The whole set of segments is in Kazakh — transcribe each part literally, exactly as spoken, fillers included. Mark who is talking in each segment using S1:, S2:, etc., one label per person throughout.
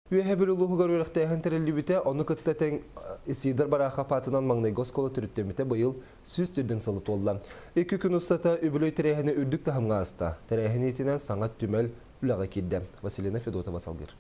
S1: Üyehebil uluğugar öğrekteyhen terellibite onu kıttaten Isidar Baraha patından Magnegos kolu türüttemite bayıl süs türden salıt ollan. İki gün ustata übülöy terehine ürdük tahamga asta. Terehine itinen sanat tümel ülağa kilde. Vasilina Fedota Basalgir.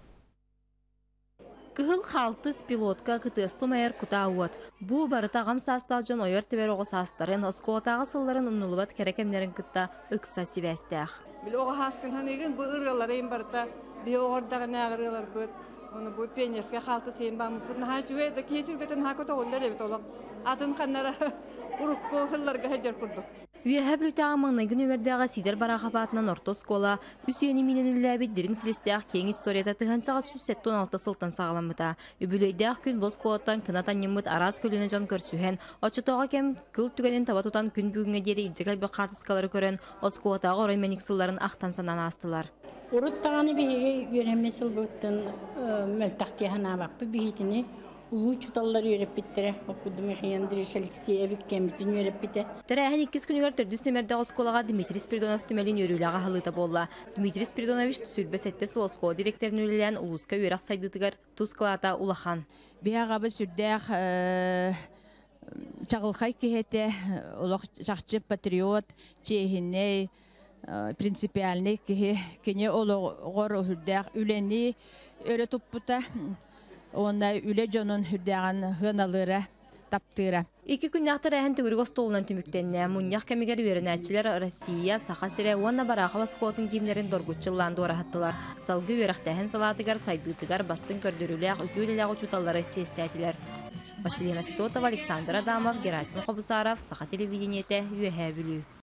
S2: Кыһыл халтыс пилотка кытыстым айыр кутауыт. Бу барытағам састалжын ойыр тибер оғы састарын, осколатағы сылларын умнулубат керекемлерін кытта ыкса сивестях.
S3: Бил оғы хаскын ханеген бу ырылар эйм барыта, би оғырдаған ағырылар бұд. Оны бу пенеске халты сейін бамы бұд. Наха жүге да кесілгетін хакота олар ебет олық. Атын қаннара ұрықко хылларға хеджер күрдік.
S2: Үйәһәп лүтәғі маңнайгын өмірдәға Сидер Бараха патынан орто скола, үсүйені менен үлләбет дирин силестәғ кең историята тыханчаға сүз сәттен алты сылтан сағаламыта. Үбілейдәғ күн боз колаттан кынатан неммыт араз көліні жан көрсүхен, очытоға кем кыл түгәлен таба тұтан күн бүгінге дері илжегәл бі қартыскалары көрін, осколатағы орай мәниксыларын ақтан санан астылар.
S4: Уруттағаны бейге үйренмесіл бұттын мөлтақтияхана бақпы бейітіні улуу чуталлар үйреп биттире. Окудум ихияндыр Алексей Эвиккембитин үйреп бите.
S2: Тәрәһен иккис күнігер түрдіс нөмерді осколаға Дмитрий Спиридонов түмелін өріліға халыта болла. Дмитрий Спиридонович сүрбе сәтті сылоскола директорын өлілен улуска үйрақ сайдытығар Тускалата улахан.
S5: Биағабы сүрдәқ чағылқай кехеті, олық жақчы патриот, чехінне, принципиальный кехе, кене олығыр сүрдәқ үлені өрі тұппыта. Онда үле жонун хүрдәгән гыналыра таптыра.
S2: Iki күннәктер әһән түгүрүк остолунан түмүктенне муньяк кемигер веренәчләр Россия сахасыре уанна бараха скотын кимнәрен доргучыллан дорахаттылар. Салгы верәхтәһен салатыгар сайдытыгар бастын көрдөрүләк үкүлеләг учуталлары честәтиләр. Василина Федотова, Александр Адамов, Герасим Кобусаров, Саха телевидениете, Юэһә бүлү.